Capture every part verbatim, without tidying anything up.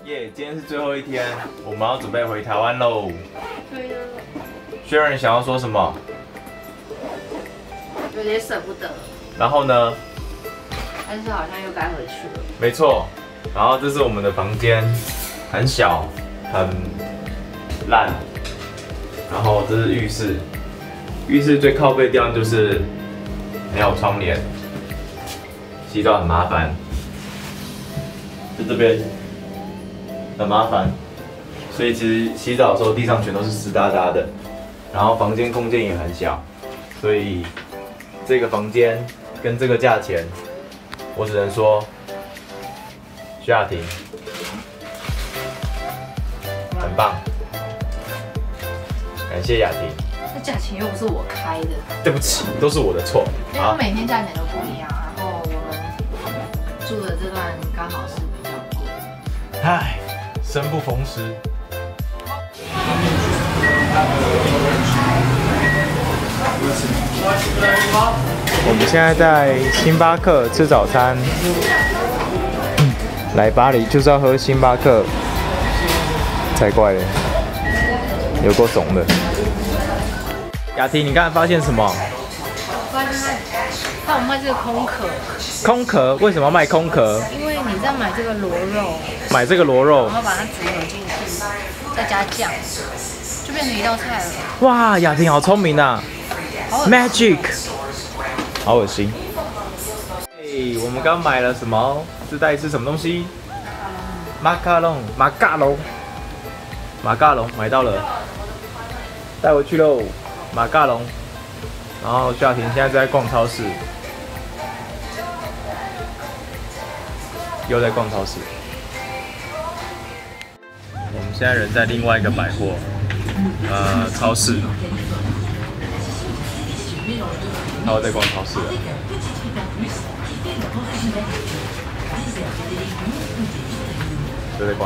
耶！ 今天是最后一天，我们要准备回台湾喽。 对呀。 薛仁想要说什么？ 有点舍不得。 然后呢？ 但是好像又该回去了。 没错。然后这是我们的房间，很小，很烂。然后这是浴室，浴室最靠背的地方就是没有窗帘，洗澡很麻烦。在这边。 很麻烦，所以其实洗澡的时候地上全都是湿哒哒的，然后房间空间也很小，所以这个房间跟这个价钱，我只能说，徐雅婷很棒，感谢雅婷。 那价钱又不是我开的， 对不起，都是我的错。 因为每天价钱都不一样，然后我们住的这段刚好是比较贵。 唉。 生不逢时。我们现在在星巴克吃早餐。来巴黎就是要喝星巴克，才怪嘞，有够怂的。雅婷，你刚才发现什么？ 我发现他，他有卖这个空壳。 空壳？为什么要卖空壳？ 因为你在买这个螺肉。 买这个螺肉， 然后把它组合进去，再加酱，就变成一道菜了。 哇，雅婷好聪明啊 ！Magic， 好恶心。哎，我们刚买了什么？这袋是什么东西？马卡龙，马卡龙，马卡龙买到了，带回去喽，马卡龙。然后徐雅婷现在在逛超市，又在逛超市。 我们现在人在另外一个百货，呃，超市。然后在逛超市了。就在逛。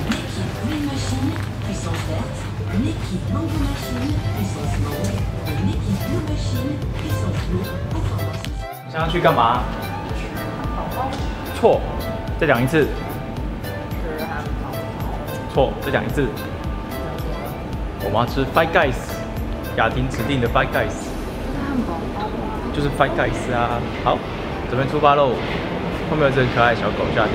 你想要去干嘛？错，再讲一次。 错，再讲一次。我们要吃 Five Guys， 雅婷指定的 Five Guys， 就是 Five Guys 啊。好，准备出发喽。后面有只很可爱的小狗，雅婷。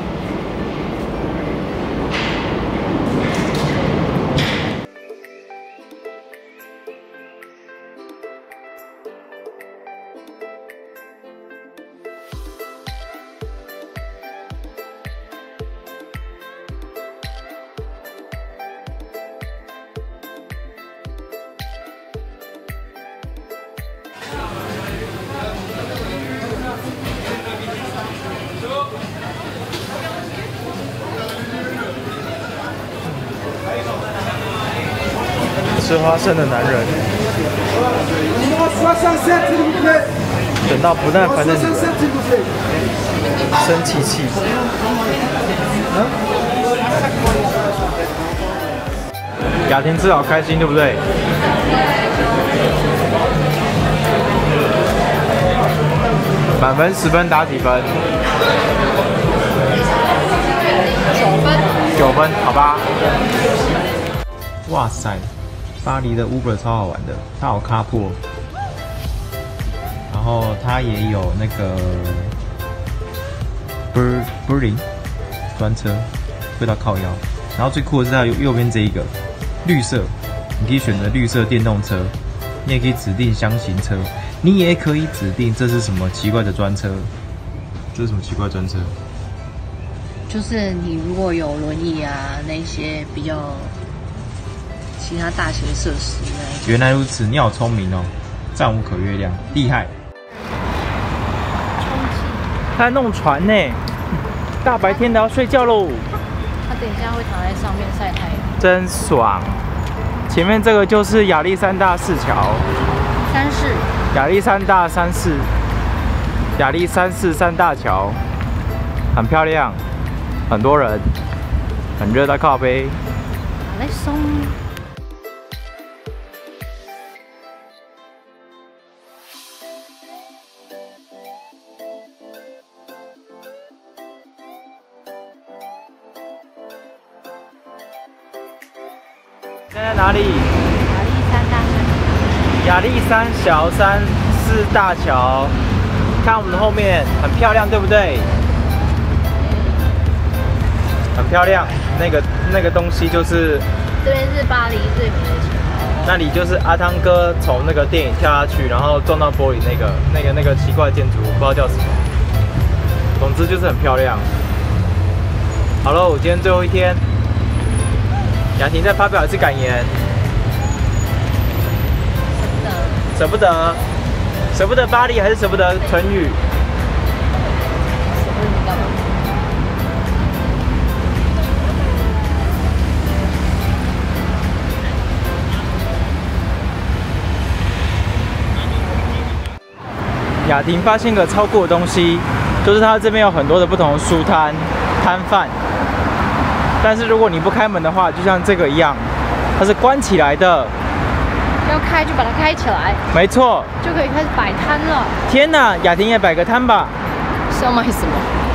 吃花生的男人，等到不耐烦的女人生气气。雅婷吃好开心，对不对？满分十分打几分？ 九分。 九分，好吧。哇塞！ 巴黎的 Uber 超好玩的，它有 carpool， 然后它也有那个 Bur Burling 专车，会到靠腰。然后最酷的是它右右边这一个绿色，你可以选择绿色电动车，你也可以指定箱型车，你也可以指定这是什么奇怪的专车。这是什么奇怪专车？ 就是你如果有轮椅啊，那些比较。 其他大型设施原来如此，你好聪明哦，战无可月亮，厉害。他在弄船呢，大白天的要睡觉喽。 他等一下会躺在上面晒太阳， 真爽。前面这个就是亚历山大四桥， 三世， 亚历山大三世，亚历山四三大桥，很漂亮，很多人，很热到靠背。 来松。 现在哪里？ 亚历山大桥。 亚历山小三四大桥，看我们的后面很漂亮，对不对？很漂亮，那个那个东西就是这边是巴黎最美的桥。 那里就是阿汤哥从那个电影跳下去，然后撞到玻璃那个那个那个奇怪的建筑物，不知道叫什么。总之就是很漂亮。好了，我今天最后一天，雅婷再发表一次感言。舍不得，舍不得巴黎还是舍不得唇语？ 舍不得你干嘛？ 雅婷发现个超酷的东西，就是它这边有很多的不同的书摊摊贩，但是如果你不开门的话，就像这个一样，它是关起来的。 要开就把它开起来， 没错， 就可以开始摆摊了。 天哪，雅婷也摆个摊吧？ 是要卖什么？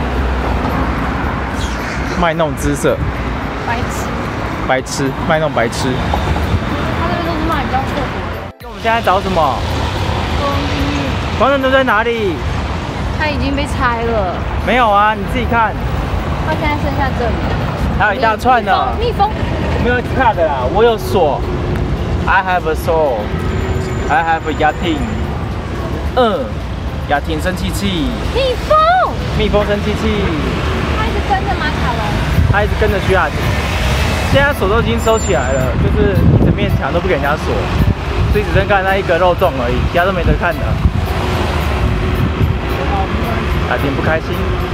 卖弄姿色， 白痴。 白痴，卖弄白痴。 他那边都是卖比较特别的。 那我们现在找什么？ 公寓。 广场都在哪里？ 它已经被拆了。 没有啊，你自己看。 它现在剩下这里。 还有一大串呢。 蜜蜂。 我没有卡的啦，我有锁。I have a soul. I have a 雅婷。嗯，雅婷生气气。 蜜蜂。 蜜蜂生气气。 它一直跟着马卡龙。 它一直跟着徐雅婷。现在锁都已经收起来了，就是一整面墙都不给人家锁，所以只剩看那一个肉粽而已，其他都没得看的。雅婷不开心。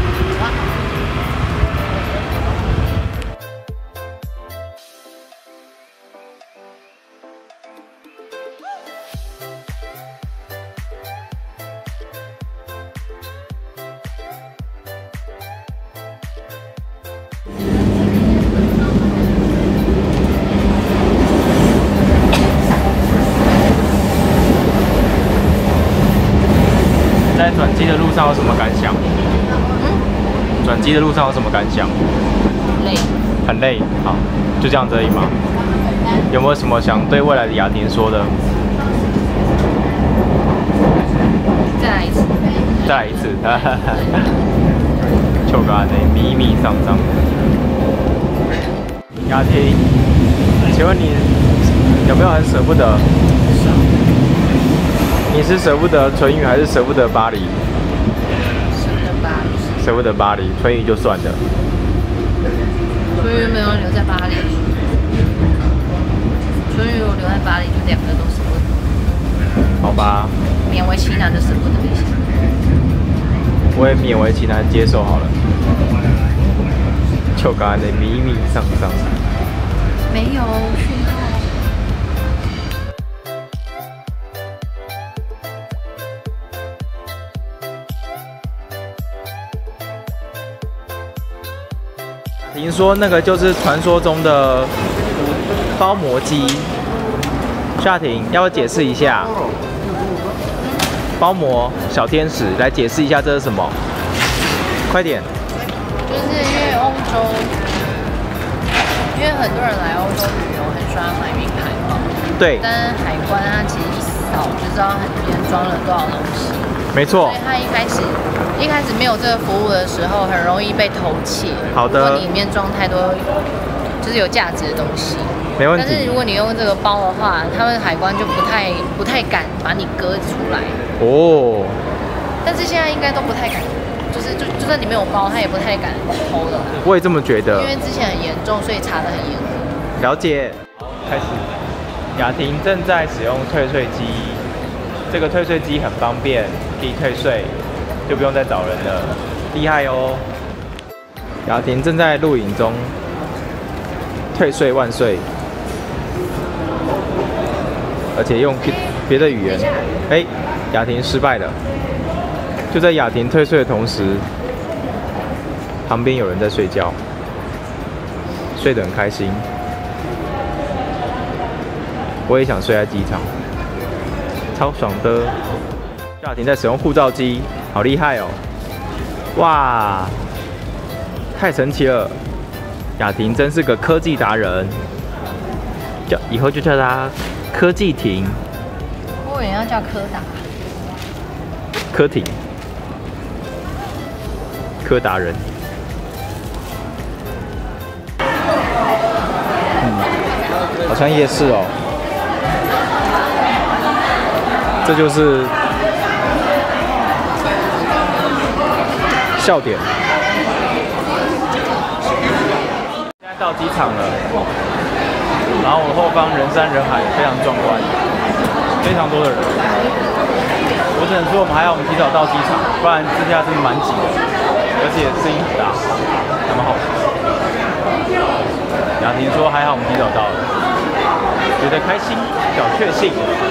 在转机的路上有什么感想？嗯？转机的路上有什么感想？ 累。 很累。好，就这样子而已吗？有没有什么想对未来的雅婷说的？ 再来一次。 再来一次。哈哈哈。就干的迷迷丧丧。雅婷，请问你有没有很舍不得？你是舍不得唇语还是舍不得巴黎？ 舍不得巴黎。 舍不得巴黎，唇语就算了。 唇语没有留在巴黎。唇语我留在巴黎，就两个都舍不得。 好吧。 勉为其难的舍不得一下。 我也勉为其难接受好了。就刚才的迷迷丧丧。 没有讯号。 听说那个就是传说中的包膜机。夏婷，要不要解释一下？包膜小天使，来解释一下这是什么？快点。 就是因为欧洲，因为很多人来欧洲旅游，很喜欢买名牌包。 对。 但是海关它其实一扫就知道里面装了多少东西。 没错。 所以它一开始一开始没有这个服务的时候，很容易被偷窃。 好的。 如果里面装太多就是有价值的东西。 没问题。 但是如果你用这个包的话，他们海关就不太不太敢把你割出来。哦。但是现在应该都不太敢。就是就就算你没有包，他也不太敢偷的。 我也这么觉得。 因为之前很严重，所以查得很严格。 了解。开始。雅婷正在使用退税机，这个退税机很方便，可以退税，就不用再找人了，厉害哦。雅婷正在录影中，退税万岁，而且用别的语言。哎，雅婷失败了。就在雅婷退税的同时，旁边有人在睡觉，睡得很开心。我也想睡在机场，超爽的。雅婷在使用护照机，好厉害哦！哇，太神奇了！雅婷真是个科技达人。 叫以后就叫它科技亭。 我也要叫柯达。 科亭。柯达人。嗯，好像夜市哦。这就是笑点。现在到机场了，然后我后方人山人海，非常壮观，非常多的人。我只能说我们还好，我们提早到机场，不然这下真的蛮挤的，而且声音很大，还蛮好。雅婷说还好我们提早到了，觉得开心，小确幸。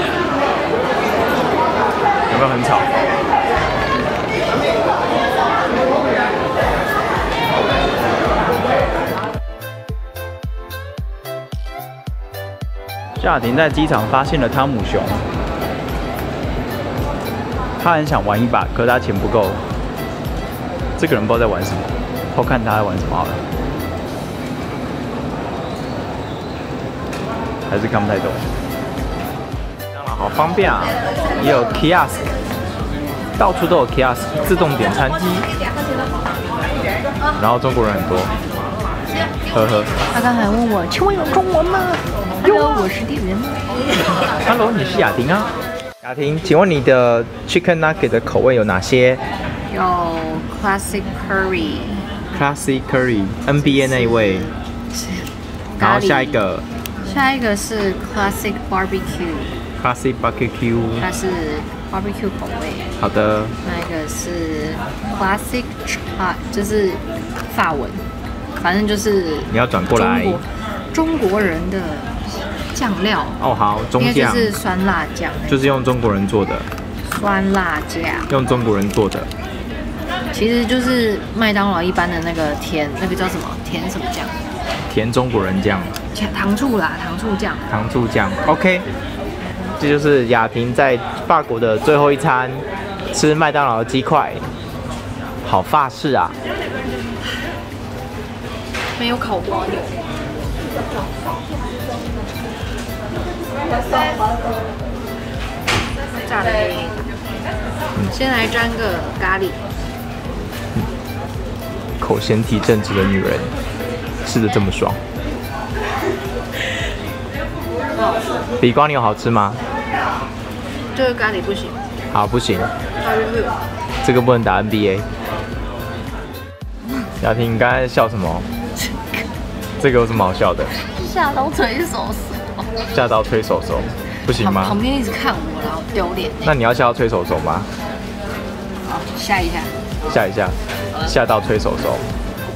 有没有很吵？夏婷在机场发现了汤姆熊，他很想玩一把，可他钱不够。这个人不知道在玩什么，偷看他在玩什么好了，还是看不太懂。好方便啊，也有 kiosk， 到处都有 kiosk 自动点餐机，然后中国人很多，呵呵。 他刚才问我，请问有中文吗？有，我是店员。 Hello， 你是雅婷啊？雅婷，请问你的 chicken nugget 的口味有哪些？ 有 classic curry。Classic curry，N B A 那一位。然后下一个。 下一个是 classic barbecue。Classic barbecue， 它是 barbecue 口味。 好的。 那一个是 classic， 就是法文，反正就是你要转过来。 中国中国人的酱料。 哦，好，中酱。 应该就是酸辣酱。 就是用中国人做的。 酸辣酱。用中国人做的。 其实就是麦当劳一般的那个甜，那个叫什么甜什么酱？ 甜中国人酱。 糖醋啦，糖醋酱。 糖醋酱 ，OK。这就是雅婷在法国的最后一餐，吃麦当劳的鸡块，好法式啊！ 没有烤瓜牛。炸的黑，先来沾个咖喱。 口嫌体正直的女人，吃得这么爽。比瓜牛好吃吗？ 这个咖喱不行。 好，不行。 它是热。 这个不能打 N B A。雅婷，你刚才笑什么？这个有什么好笑的？ 吓到推手手。 吓到推手手，不行吗？ 旁边一直看我，然后丢脸。 那你要吓到推手手吗？ 吓一下。 吓一下，吓到推手手。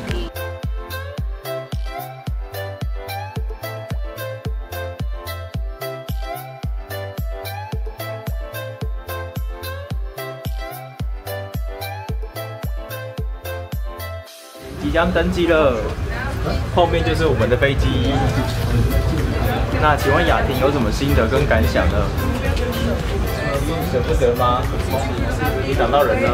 即将登机了，后面就是我们的飞机。那请问雅婷有什么心得跟感想呢？舍不得吗？你挡到人了。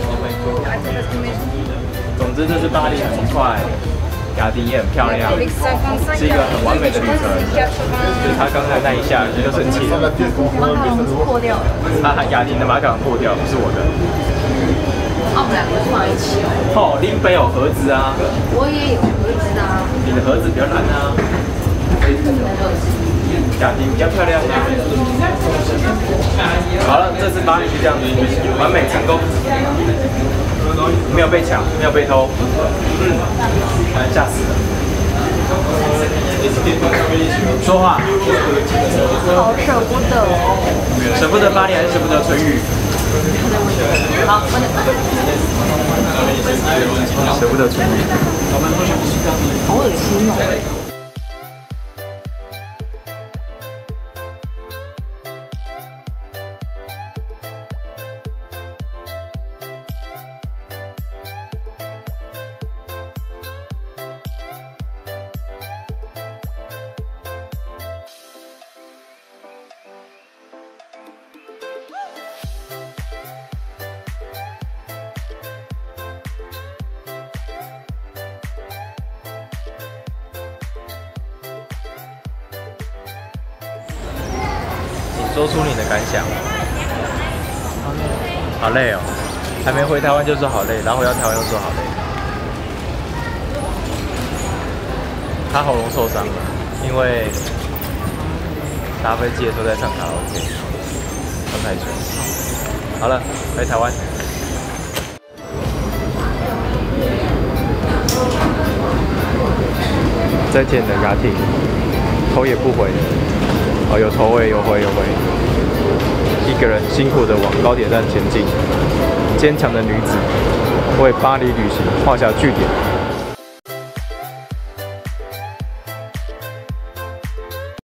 总之，这是巴黎很快，雅婷也很漂亮，是一个很完美的旅程。就是她刚才那一下，你就生气了。 马卡龙是破掉了。 啊，雅婷的马卡龙破掉，不是我的。 哦，我们两个放一起哦。 哦，林北有盒子啊。 我也有盒子啊。 你的盒子比较难啊。雅婷比较漂亮啊。好了，这次巴黎就这样子，完美成功，没有被抢，没有被偷，嗯，吓死了。说话。 好舍不得哦。 舍不得巴黎还是舍不得春雨？ 好， 舍不得春雨。 好恶心哦。 说出你的感想。好累哦，还没回台湾就说好累，然后回到台湾又说好累。他喉咙受伤了，因为搭飞机的时候在唱卡拉 OK， 唱太久。好了，回台湾。再见了，雅婷，头也不回。哦，有头回，有回，有回。一个人辛苦地往高铁站前进，坚强的女子为巴黎旅行画下句点。